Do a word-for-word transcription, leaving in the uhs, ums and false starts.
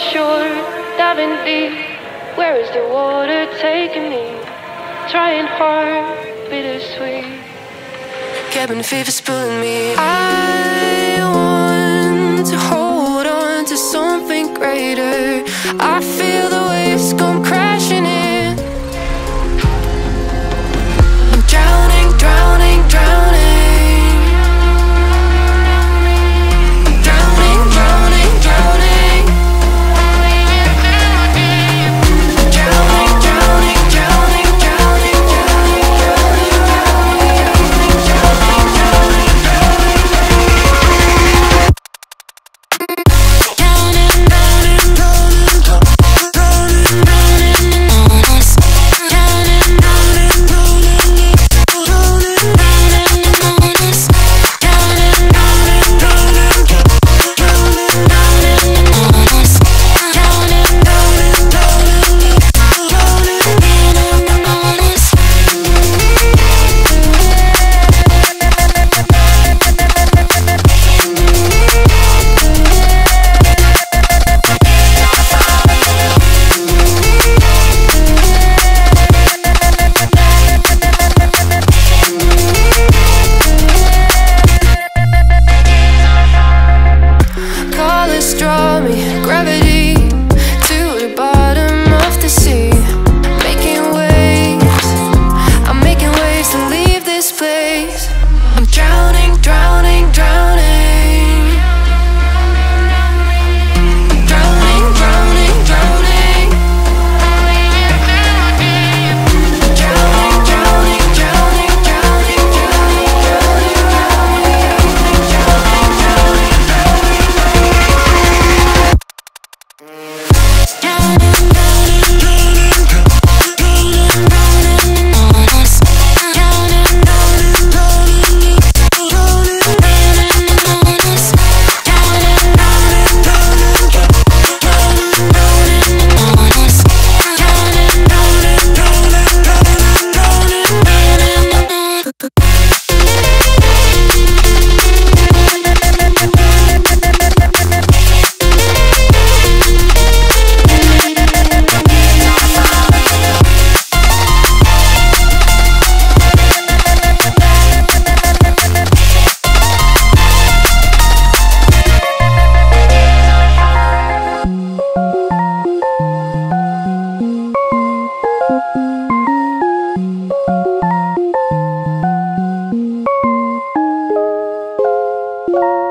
shore, diving deep. Where is the water taking me? Trying hard, bittersweet. Cabin fever's pulling me. I want to hold on to something greater. I feel the waves come crashing in. I'm drowning, drowning, drowning. Drowning, drowning, drowning. Drowning, drowning, drowning, drowning, drowning, drowning, drowning, drowning, draw me, gravity to the bottom of the sea. Making waves, I'm making waves to leave this place. I'm drowning, drowning, drowning. Drowning, drowning, drowning. Drowning, drowning, drowning, drowning, drowning, drowning, drowning, drowning, drowning. You